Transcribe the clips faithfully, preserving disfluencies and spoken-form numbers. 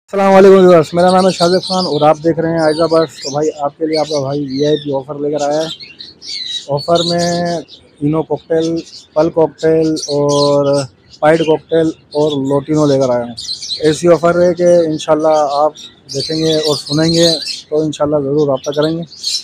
अस्सलाम वालेकुम व्यूअर्स, मेरा नाम है शाजिब खान और आप देख रहे हैं आइजा बर्ड्स। तो भाई आपके लिए आपका भाई वीआईपी ऑफ़र लेकर आया है। ऑफ़र में इनो कॉकटेल, पल कॉकटेल और पाइड कॉकटेल और लोटिनो लेकर आया हूँ। ऐसी ऑफ़र है कि इंशाल्लाह आप देखेंगे और सुनेंगे तो इंशाल्लाह ज़रूर रब्ता करेंगे।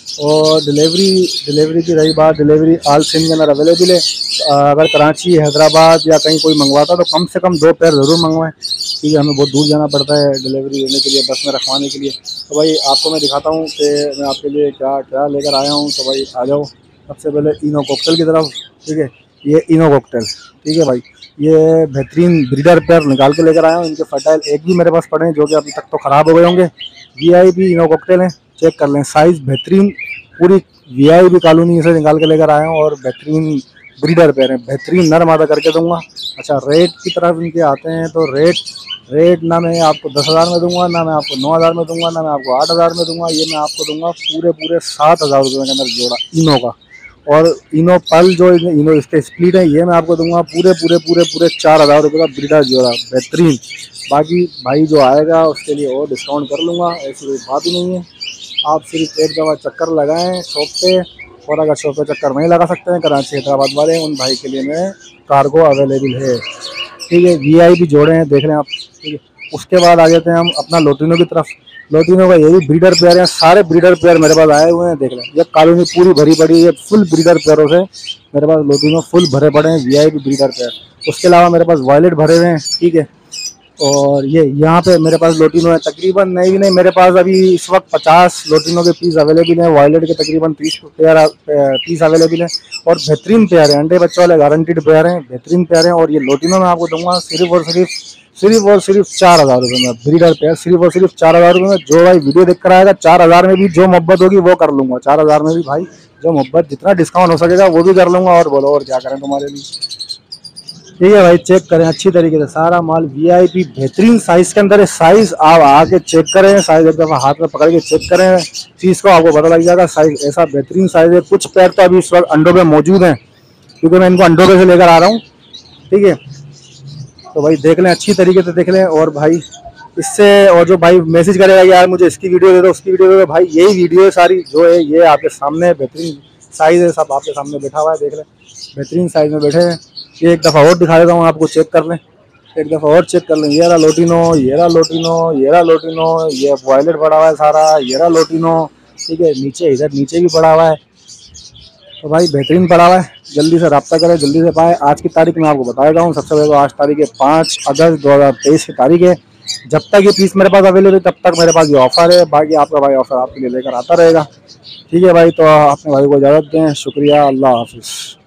और डिलीवरी डिलीवरी की रही बात, डिलीवरी आल सिंध के अंदर अवेलेबल है। अगर कराची, हैदराबाद या कहीं कोई मंगवाता तो कम से कम दो पैर ज़रूर मंगवाएं, क्योंकि हमें बहुत दूर जाना पड़ता है डिलीवरी लेने के लिए, बस में रखवाने के लिए। तो भाई आपको मैं दिखाता हूँ कि मैं आपके लिए क्या क्या लेकर आया हूँ। तो भाई आ जाओ। सबसे पहले इनो कॉकटेल की तरफ। ठीक है, ये इनो कॉकटेल। ठीक है भाई, ये बेहतरीन ब्रीडर पेयर निकाल के लेकर आया हूँ। इनके फर्टाइल एक भी मेरे पास पड़े हैं जो कि अभी तक तो ख़राब हो गए होंगे। वीआईपी इनो कॉकटेल हैं, चेक कर लें। साइज़ बेहतरीन, पूरी वीआईपी कॉलोनी से निकाल के लेकर आया हूँ और बेहतरीन ब्रीडर पेयर हैं, बेहतरीन नर मादा करके दूंगा। अच्छा, रेट की तरफ इनके आते हैं तो रेट रेट ना मैं आपको दस हज़ार में दूंगा, ना मैं आपको नौ हज़ार में दूंगा, ना मैं आपको आठ हज़ार में दूंगा। ये मैं आपको दूंगा पूरे पूरे सात हज़ार रुपये के अंदर जोड़ा इनो का। और इनो पल जो इनो इसके स्प्लिट है, ये मैं आपको दूंगा पूरे पूरे पूरे पूरे चार हज़ार रुपये का ब्रीडर जोड़ा बेहतरीन। बाकी भाई जो आएगा उसके लिए और डिस्काउंट कर लूँगा, ऐसी कोई बात ही नहीं है। आप सिर्फ एक दफ़ा चक्कर लगाएं शॉप पे, और अगर शॉप पे चक्कर नहीं लगा सकते हैं कराची हैदराबाद वाले, उन भाई के लिए मैं कार्गो अवेलेबल है। ठीक है, वीआईपी जोड़े हैं, देख लें आप। ठीक है, उसके बाद आ जाते हैं हम अपना लोटिनो की तरफ। लोटिनो का ये भी ब्रीडर पेयर है, सारे ब्रीडर पेयर मेरे पास आए हुए हैं, देख लें। ये कॉलोनी पूरी भरी पड़ी है फुल ब्रीडर पेयरों से। मेरे पास लोटिनो फुल भरे पड़े हैं, वीआईपी ब्रीडर पेयर। उसके अलावा मेरे पास वायलेट भरे हुए हैं। ठीक है, और ये यहाँ पे मेरे पास लोटिनो है तकरीबन, नहीं भी नहीं, मेरे पास अभी इस वक्त पचास लोटिनो के पीस अवेलेबल हैं। वायलेट के तकरीबन तीस पेयर पीस अवेलेबल हैं और बेहतरीन पेयर है, अंडे बच्चों वाले गारंटीड पेयर हैं, बेहतरीन पेयर हैं। और ये लोटिनो मैं आपको दूंगा सिर्फ और सिर्फ सिर्फ और सिर्फ चार हज़ार रुपये में, ब्रीडर पेयर सिर्फ और सिर्फ चार हज़ार रुपये में। जो भाई वीडियो देख कर आएगा, चार हज़ार में भी जो मोहब्बत होगी वो कर लूँगा। चार हज़ार में भी भाई जो मोहब्बत, जितना डिस्काउंट हो सकेगा वो भी कर लूँगा। और बोलो और क्या करें तुम्हारे लिए। ठीक है भाई, चेक करें अच्छी तरीके से, सारा माल वीआईपी बेहतरीन साइज के अंदर है। साइज आप आके चेक करें, साइज एक दफ़ा हाथ में पकड़ के चेक करें चीज़ को, आपको पता लग जाएगा। साइज ऐसा बेहतरीन साइज है। कुछ पैर तो अभी इस वक्त अंडों पे मौजूद हैं, क्योंकि मैं इनको अंडों पे से लेकर आ रहा हूँ। ठीक है, तो भाई देख लें, अच्छी तरीके से देख लें। और भाई इससे, और जो भाई मैसेज करेगा यार मुझे इसकी वीडियो दे दो, उसकी वीडियो दे दो, भाई यही वीडियो है सारी जो है, ये आपके सामने बेहतरीन साइज है, सब आपके सामने बैठा हुआ है, देख लें बेहतरीन साइज में बैठे हैं। ये एक दफ़ा और दिखा देता हूँ आपको, चेक कर लें, एक दफ़ा और चेक कर लें। ये रहा लोटिनो, ये रहा लोटिनो, ये रहा लोटिनो, ये वायलेट पड़ा हुआ है सारा, ये रहा लोटिनो। ठीक है, नीचे इधर नीचे भी पड़ा हुआ है। तो भाई बेहतरीन पड़ा हुआ है, जल्दी से रब्ता करें, जल्दी से पाए। आज की तारीख मैं आपको बता देता हूँ। सबसे पहले तो आज तारीख है पाँच अगस्त दो हज़ार तेईस की तारीख है। जब तक ये पीस मेरे पास अवेलेबल है तब तक मेरे पास ये ऑफ़र है। बाकी आपका भाई ऑफ़र आपके लिए लेकर आता रहेगा। ठीक है भाई, तो अपने भाई को इजाज़त दें। शुक्रिया, अल्लाह हाफिज़।